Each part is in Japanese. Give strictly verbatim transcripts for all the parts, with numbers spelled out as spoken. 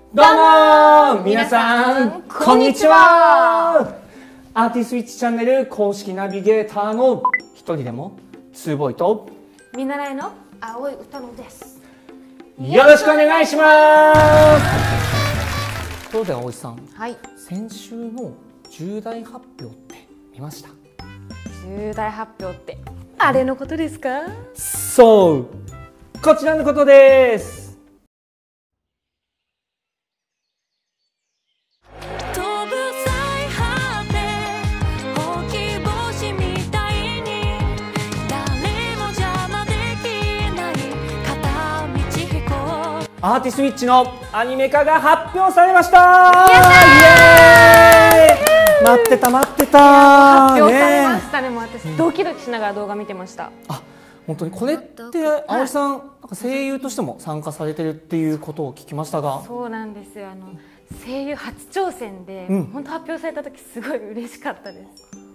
どうもー皆さんこんにちは。アーティスウィッチチャンネル公式ナビゲーターの一人でもツーボーイと見習いの青い歌野です。 よろしくお願いします。ということで葵さん、 はい、 先週の重大発表って見ました？ 重大発表ってあれのことですか？ そう、こちらのことです。アーティスウィッチのアニメ化が発表されました。イエーイ。待ってた待ってた。 発表されましたね。もう私ドキドキしながら動画見てました。 あ、本当にこれって葵さん、なんか声優としても参加されてるっていうことを聞きましたが。 そうなんですよ。あの声優初挑戦で、うん、本当発表された時すごい嬉しかったです。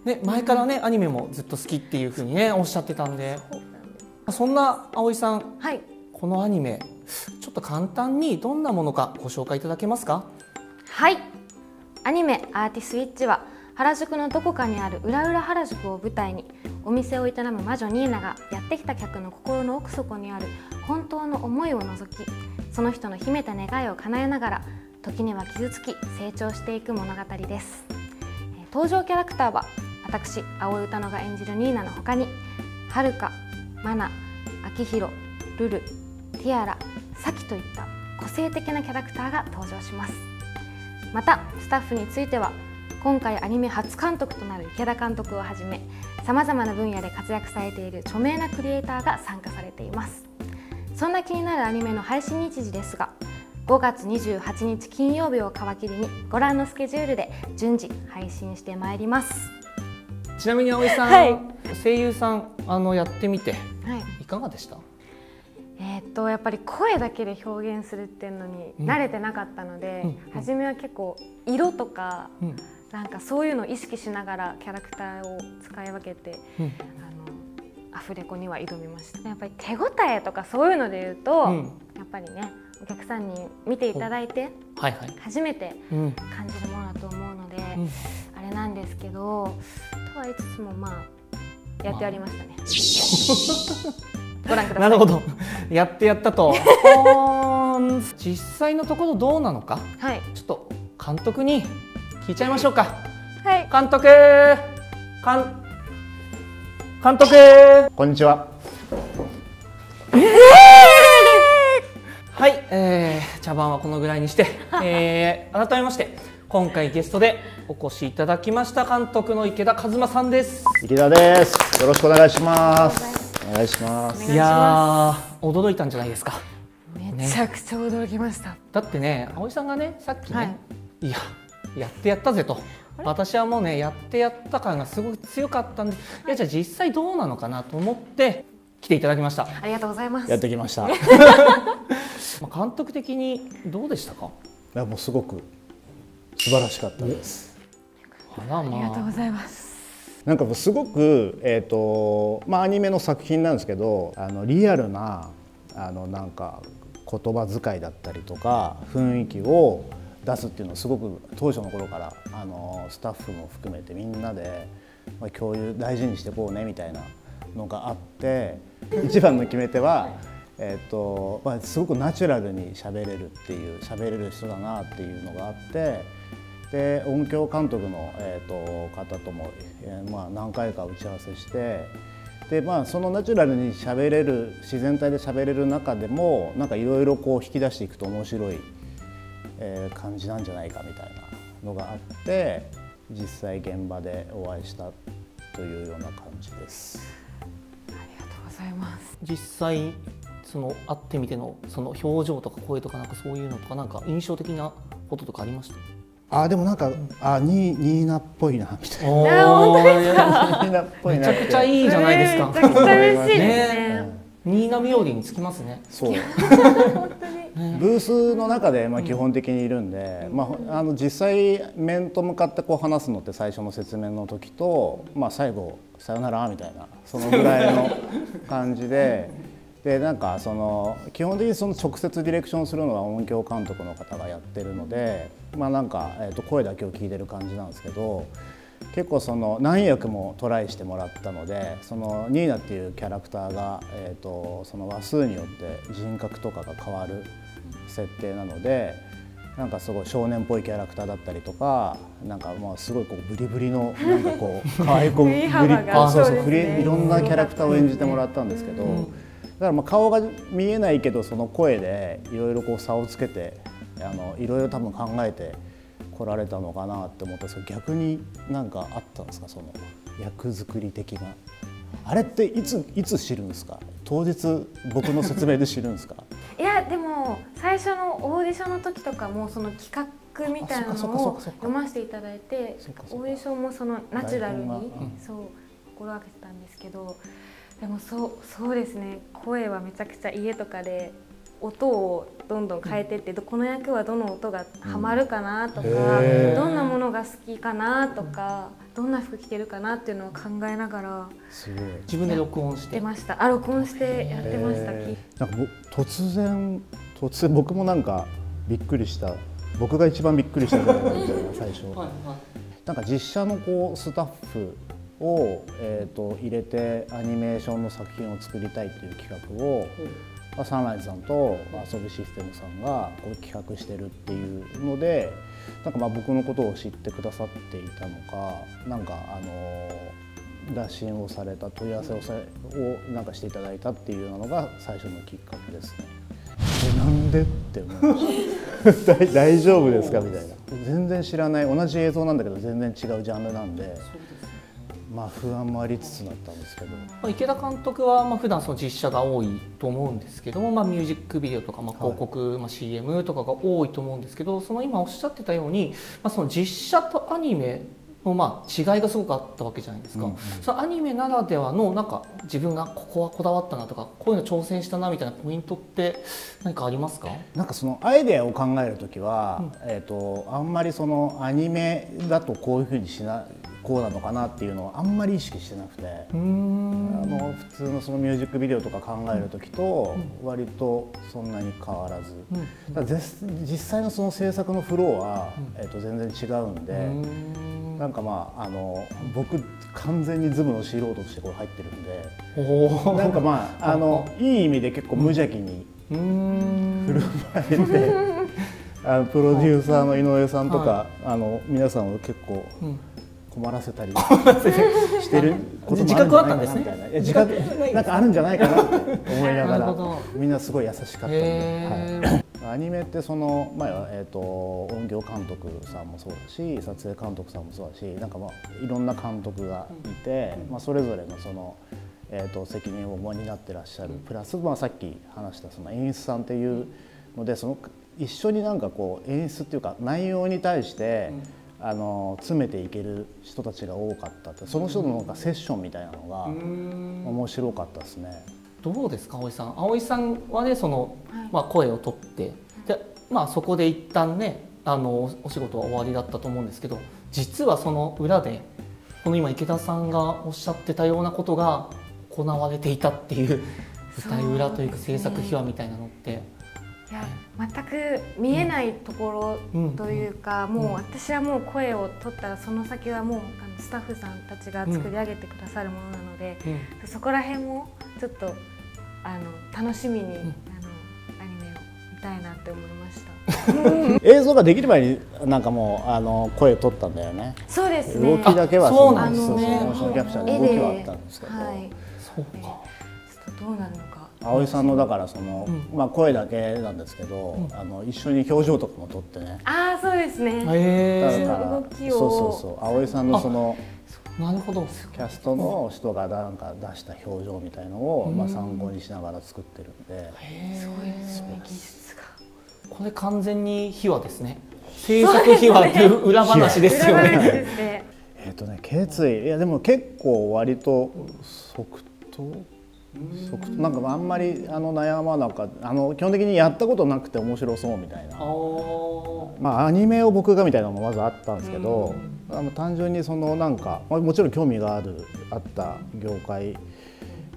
ね、前からね、うん、アニメもずっと好きっていうふうにねおっしゃってたんで。そんな葵さん、 はい、 このアニメちょっと簡単にどんなものかご紹介いただけますか？ はい、アニメアーティスウィッチは原宿のどこかにある裏裏原宿を舞台にお店を営む魔女ニーナがやってきた客の心の奥底にある本当の思いを覗き、その人の秘めた願いを叶えながら時には傷つき成長していく物語です。登場キャラクターは私青井歌乃が演じるニーナの他にはるか、マナ、あきひろ、ルル、ティアラ、サキといった個性的なキャラクターが登場します。またスタッフについては今回アニメ初監督となる池田監督をはじめさまざまな分野で活躍されている著名なクリエイターが参加されています。そんな気になるアニメの配信日時ですが、ごがつにじゅうはちにち金曜日を皮切りにご覧のスケジュールで順次配信してまいります。 ちなみに葵さん、はい、声優さんあのやってみて、はい、いかがでした？ えー、っとやっぱり声だけで表現するっていうのに慣れてなかったので、うんうん、初めは結構色とか、うん、なんかそういうのを意識しながらキャラクターを使い分けて、うん、あのアフレコには挑みました。やっぱり手応えとかそういうので言うと、うん、やっぱりねお客さんに見ていただいて、はいはい、初めて感じるものだと思うので、うん、あれなんですけど、とは言いつつもまあやってやりましたね。まあご覧ください。 なるほど、やってやったと実際のところどうなのか、はい、ちょっと監督に聞いちゃいましょうか。はい、監督監監督こんにちは。 えー、はい、えー、茶番はこのぐらいにして、えー、改めまして今回ゲストでお越しいただきました監督の池田一馬さんです。 池田です。よろしくお願いします。お願いします。 いやー、驚いたんじゃないですか？ めちゃくちゃ驚きました。ね、 だってね、葵さんがね、さっきね、はい、いや、やってやったぜと。私はもうね、やってやった感がすごく強かったんで、いや、じゃあ実際どうなのかなと思って来ていただきました。 ありがとうございます。 やってきました。 監督的にどうでしたか？ いや、もうすごく素晴らしかったです。 あら、まあ、ありがとうございます。 なんかすごく、えーとまあ、アニメの作品なんですけど、あのリアルなあのなんか言葉遣いだったりとか雰囲気を出すっていうのをすごく当初の頃からあのスタッフも含めてみんなで、まあ、共有大事にしていこうねみたいなのがあって、一番の決め手は、えーとまあ、すごくナチュラルに喋れるっていう喋れる人だなっていうのがあって。で音響監督の、えー、と方とも、えーまあ、何回か打ち合わせしてで、まあ、そのナチュラルに喋れる自然体で喋れる中でもなんかいろいろこう引き出していくと面白い、えー、感じなんじゃないかみたいなのがあって実際現場でお会いしたというような感じです。 ありがとうございます。 実際その会ってみてのその表情とか声とかなんかそういうのとかなんか印象的なこととかありました？ あでもなんかあニーニーナっぽいなみたいな。 本当ですか？ ニーナっぽいな。 めちゃくちゃいいじゃないですか。 めちゃくちゃ嬉しいですね。 ニーナ冥利につきますね。 そう。ブースの中でまあ基本的にいるんで、うん、まああの実際面と向かってこう話すのって最初の説明の時と、まあ最後さよならみたいなそのぐらいの感じで。 でなんかその基本的にその直接ディレクションするのは音響監督の方がやってるので、まあなんか、えー、と声だけを聞いてる感じなんですけど、結構その何役もトライしてもらったので、そのニーナっていうキャラクターが、えー、とその話数によって人格とかが変わる設定なので、なんかすごい少年っぽいキャラクターだったりとか、なんかまあすごいこうブリブリのなんかこう可愛い子ブリあそうそうフリいろんなキャラクターを演じてもらったんですけど、だからまあ顔が見えないけどその声でいろいろこう差をつけて、あのいろいろ多分考えて来られたのかなって思ったんですけど、逆になんかあったんですか、その役作り的な。あれっていついつ知るんですか？当日僕の説明で知るんですか？ いやでも最初のオーディションの時とかもその企画みたいなのを読ませていただいて、オーディションもそのナチュラルにそう心がけてたんですけど、でもそうそうですね、声はめちゃくちゃ家とかで音をどんどん変えてって、この役はどの音がハマるかなとか、どんなものが好きかなとか、どんな服着てるかなっていうのを考えながら自分で録音してました。あ、録音してやってました。 なんか突然突然僕もなんかびっくりした、僕が一番びっくりしたみたいな最初。はいはい、なんか実写のこうスタッフを、えー、と入れてアニメーションの作品を作りたいっていう企画を、うん、サンライズさんと遊びシステムさんがこう企画してるっていうので、なんかまあ僕のことを知ってくださっていたのか、なんかあの打診をされた、問い合わせをさをなんかしていただいたっていうのが最初のきっかけですね。え、なんでって思いました。大丈夫ですかみたいな。全然知らない、同じ映像なんだけど全然違うジャンルなんで。まあ不安もありつつだったんですけど、 池田監督はまあ普段その実写が多いと思うんですけども、まあ、ミュージックビデオとかまあ広告、はい、まあ シーエム とかが多いと思うんですけど、その今おっしゃってたように、まあ、その実写とアニメのまあ違いがすごくあったわけじゃないですか。うんうん、そのアニメならではのなんか自分がここはこだわったなとか、こういうの挑戦したなみたいなポイントって何かありますか？ なんかそのアイデアを考えるときは、うん、えっとあんまりそのアニメだとこういうふうにしなこうなのかなっていうのをあんまり意識してなくて、うーんあの普通のそのミュージックビデオとか考えるときと割とそんなに変わらず、うん、だから実際のその制作のフローは、うん、えー、と全然違うんで、うんなんかまああの僕完全にズブの素人としてこれ入ってるんで、なんかまああのいい意味で結構無邪気に振る舞えて、あのプロデューサーの井上さんとか、はい、あの皆さんを結構困らせたりしてることもあるんじゃないかなみたいな、自覚なんかあるんじゃないかなって思いながら、みんなすごい優しかったんで、はい、アニメってその前は、えー、と音響監督さんもそうだし、撮影監督さんもそうだし、なんかまあいろんな監督がいて、まあ、それぞれのその、えー、と責任を重になってらっしゃる、プラス、まあ、さっき話したその演出さんっていうので、その一緒になんかこう演出っていうか内容に対して、うん、あの詰めていける人たちが多かったって、その人のなんかセッションみたいなのが面白かったですね。 どうですか、葵さん。葵さんはね、その、まあ、声を取ってで、まあ、そこで一旦ねあのお仕事は終わりだったと思うんですけど、実はその裏でこの今池田さんがおっしゃってたようなことが行われていたっていう舞台裏というか制作秘話みたいなのって。 いや全く見えないところというか、うん、もう私はもう声を取ったらその先はもうあのスタッフさんたちが作り上げてくださるものなので、うん、そこら辺もちょっとあの楽しみに、うん、あのアニメを見たいなって思いました。 映像ができる前になんかもうあの声取ったんだよね。 そうですね。 動きだけはそうなんですね。 モーションキャプチャーの動きはあったんですけど、はい、 そうか。ちょっとどうなるのか。 葵さんのだからその、うん、まあ声だけなんですけど、うん、あの一緒に表情とかも撮ってね。 ああそうですね。 へえ。 動きを。 そうそうそう。葵さんのそのなるほど。 キャストの人がなんか出した表情みたいのを、うん、まあ参考にしながら作ってるんで。 へえ。そういう技術が。 これ完全に秘話ですね。制作秘話っていう裏話ですよね。 えっとね、決意いやでも結構割と即答。なんかあんまりあの悩まなかった、あの基本的にやったことなくて面白そうみたいな、まあアニメを僕がみたいなのもまずあったんですけど、あの単純にそのなんかもちろん興味があるあった業界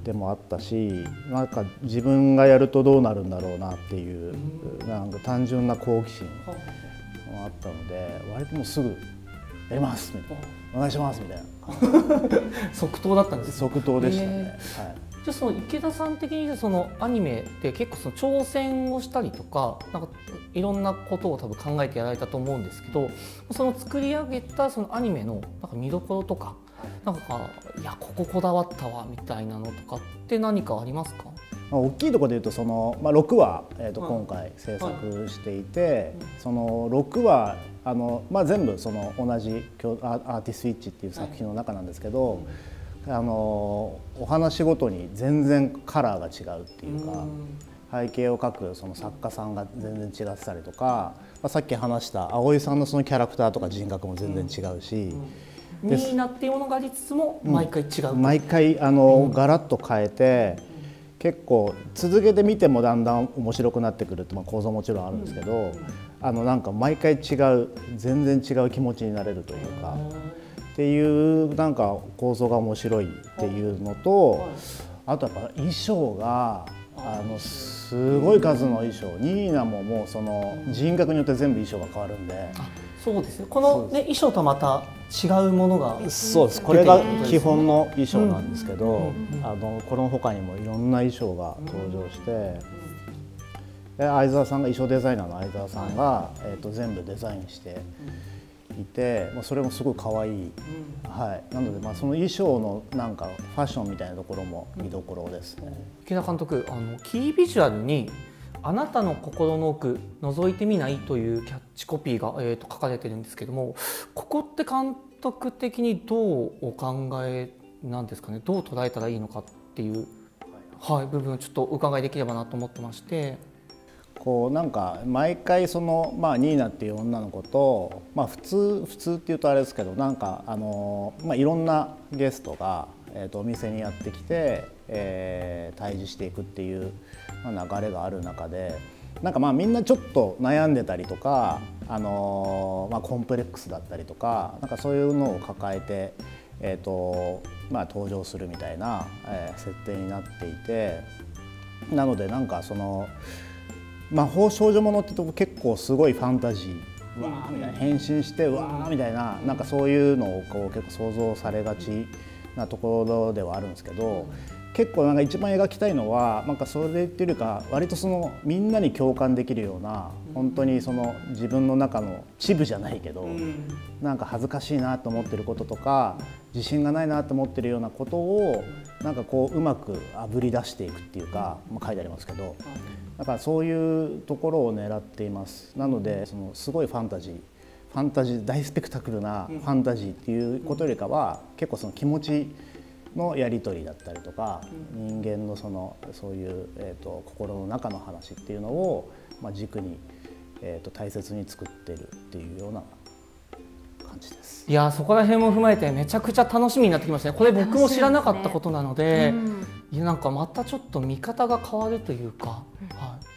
でもあったし、なんか自分がやるとどうなるんだろうなっていう、なんか単純な好奇心もあったので、割ともうすぐやりますみたいな、お願いしますみたいな即答だったんです。 即答でしたね。はい。 じゃあその池田さん的にそのアニメって結構その挑戦をしたりとか、なんかいろんなことを多分考えてやられたと思うんですけど、その作り上げたそのアニメのなんか見どころとか、なんかいやこここだわったわみたいなのとかって何かありますか？ まあ、大きいところでいうとその、まあ、ろくわ、えー、と今回制作していて、そのろくわあの、まあ、全部その同じアーティスウィッチっていう作品の中なんですけど、あのお話ごとに全然カラーが違うっていうか、背景を描くその作家さんが全然違ってたりとか、まあ、さっき話した葵さんのそのキャラクターとか人格も全然違うし、 ニーナっていうものがありつつも毎回違う、 うん、毎回あのガラッと変えて、結構続けて見てもだんだん面白くなってくるって、まあ、構造もちろんあるんですけど、あのなんか毎回違う全然違う気持ちになれるというかっていうなんか構造が面白いっていうのと、あとやっぱ衣装があのすごい数の衣装、ニーナももうその人格によって全部衣装が変わるんで。 そうですね。この、ね、衣装とはまた違うものが、 そうです。これが基本の衣装なんですけど、あのこの他にもいろんな衣装が登場して、で相沢さんが衣装デザイナーの相沢さんが、えー、と全部デザインしていて、まあ、それもすごい可愛い、はい、なので、まあ、その衣装のなんかファッションみたいなところも見どころですね。 池田監督、あのキービジュアルにあなたの心の奥覗いてみないというキャッチコピーが、えー、と書かれてるんですけども、ここって監督的にどうお考えなんですかね、どう捉えたらいいのかっていう、はい、部分をちょっとお伺いできればなと思ってまして。 こうなんか毎回その、まあ、ニーナっていう女の子と、まあ、普通普通っていうとあれですけど、なんかあの、まあ、いろんなゲストが、えー、とお店にやってきて、えー、対峙していくっていう、まあ、流れがある中で、なんかまあみんなちょっと悩んでたりとか、あの、まあ、コンプレックスだったりとか、なんかそういうのを抱えて、えーとまあ、登場するみたいな、えー、設定になっていて、なのでなんかその魔法少女ものってとこ結構すごいファンタジー、わーみたいな、変身してわーみたいな、なんかそういうのをこう結構想像されがちなところではあるんですけど、結構なんか一番描きたいのはなんかそれっていうよりか、割とそのみんなに共感できるような、本当にその自分の中のチブじゃないけど、なんか恥ずかしいなと思ってることとか自信がないなと思ってるようなことをなんかこううまくあぶり出していくっていうか、まあ、書いてありますけど、だからそういうところを狙っています。なのでそのすごいファンタジーファンタジー大スペクタクルなファンタジーっていうことよりかは、結構その気持ちのやり取りだったりとか、人間のそのそういう、えー、と心の中の話っていうのを、まあ、軸に、えー、と大切に作ってるっていうような感じです。 いや、そこら辺も踏まえてめちゃくちゃ楽しみになってきましたね。これ僕も知らなかったことなので、いや、なんかまたちょっと見方が変わるというか、はい、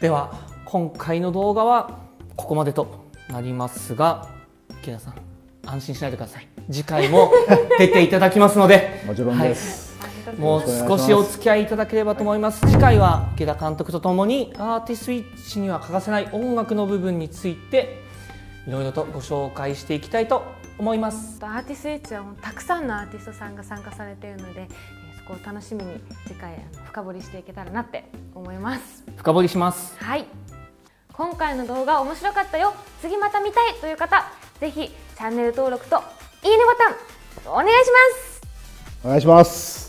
では今回の動画はここまでとなりますが、池田さん安心しないでください。次回も出ていただきますのでもちろんです、 はい、もう少しお付き合いいただければと思います。次回は池田監督とともにアーティストウィッチには欠かせない音楽の部分についていろいろとご紹介していきたいと思います。 アーティストウィッチはたくさんのアーティストさんが参加されているので、そこを楽しみに次回深掘りしていけたらなって思います。 深掘りします。 はい、今回の動画面白かったよ、次また見たいという方、ぜひチャンネル登録といいねボタンお願いします。 お願いします。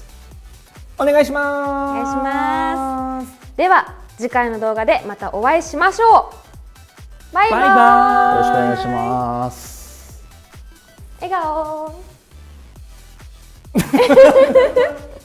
お願いします。 お願いします。では次回の動画でまたお会いしましょう。バイバイ。 よろしくお願いします。 笑顔。